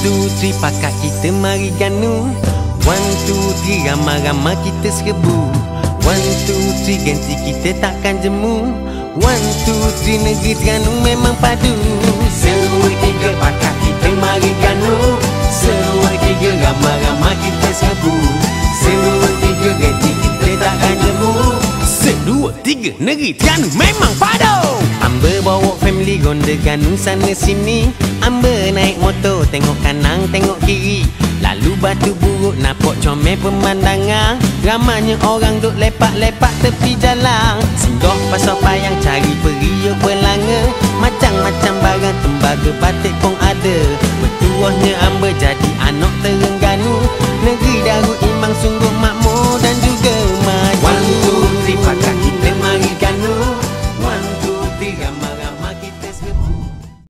two, three, pakat kita mari ganu. 1, 2, 3, ramai-ramai kita serbu. 1, 2, 3, ganti kita takkan jemu. 1, 2, 3, negeri Terengganu memang padu. Seluruh 3, pakat kita mari ganu. Seluruh 3, ramai-ramai kita serbu. Seluruh 3, ganti kita takkan jemu. 1, 2, 3, negeri Terengganu memang padu. Amber bawa family ronda ganu sana sini. Amber naik motor tengok kanan tengok kiri. Lalu batu buruk nampak comel pemandangan. Ramanya orang duk lepak-lepak tepi jalan. Singgah pasar payang cari periuk belanga. Macam-macam barang tembaga batik pun ada. Bertuahnya Amber jadi anak Terengganu. Negeri Darul